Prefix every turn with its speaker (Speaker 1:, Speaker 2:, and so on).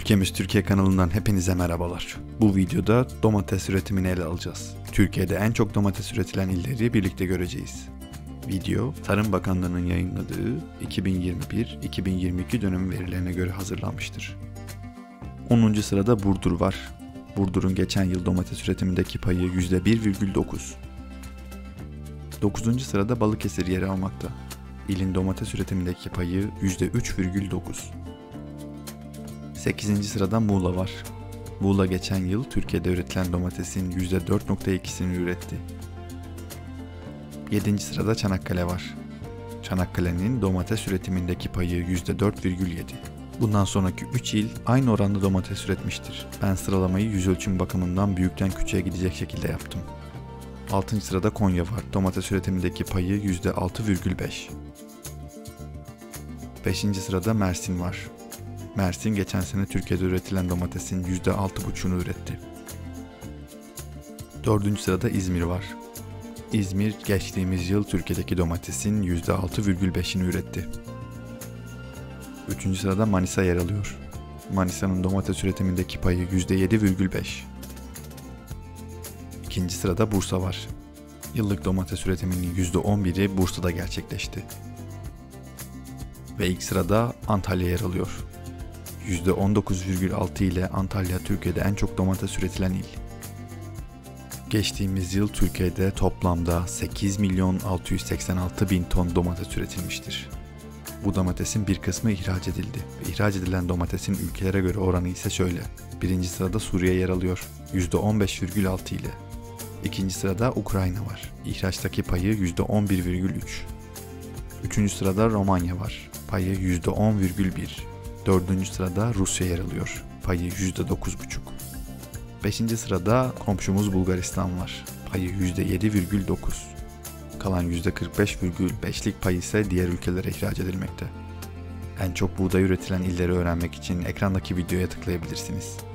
Speaker 1: Ülkemiz Türkiye kanalından hepinize merhabalar. Bu videoda domates üretimini ele alacağız. Türkiye'de en çok domates üretilen illeri birlikte göreceğiz. Video, Tarım Bakanlığı'nın yayınladığı 2021-2022 dönemi verilerine göre hazırlanmıştır. 10. sırada Burdur var. Burdur'un geçen yıl domates üretimindeki payı %1,9. 9. sırada Balıkesir yer almakta. İlin domates üretimindeki payı %3,9. 8. sırada Muğla var. Muğla geçen yıl Türkiye'de üretilen domatesin %4,2'sini üretti. 7. sırada Çanakkale var. Çanakkale'nin domates üretimindeki payı %4,7. Bundan sonraki 3 il aynı oranda domates üretmiştir. Ben sıralamayı yüz ölçüm bakımından büyükten küçüğe gidecek şekilde yaptım. 6. sırada Konya var. Domates üretimindeki payı %6,5. 5. sırada Mersin var. Mersin geçen sene Türkiye'de üretilen domatesin %6,5'unu üretti. 4. sırada İzmir var. İzmir geçtiğimiz yıl Türkiye'deki domatesin %6,5'ini üretti. 3. sırada Manisa yer alıyor. Manisa'nın domates üretimindeki payı %7,5. 2. sırada Bursa var. Yıllık domates üretiminin %11'i Bursa'da gerçekleşti. Ve ilk sırada Antalya yer alıyor. %19,6 ile Antalya Türkiye'de en çok domates üretilen il. Geçtiğimiz yıl Türkiye'de toplamda 8.686.000 ton domates üretilmiştir. Bu domatesin bir kısmı ihraç edildi ve ihraç edilen domatesin ülkelere göre oranı ise şöyle. 1. sırada Suriye yer alıyor %15,6 ile. 2. sırada Ukrayna var. İhraçtaki payı %11,3. 3. sırada Romanya var. Payı %10,1. 4. sırada Rusya yer alıyor. Payı %9,5. 5. sırada komşumuz Bulgaristan var. Payı %7,9. Kalan %45,5'lik pay ise diğer ülkelere ihraç edilmekte. En çok buğday üretilen illeri öğrenmek için ekrandaki videoya tıklayabilirsiniz.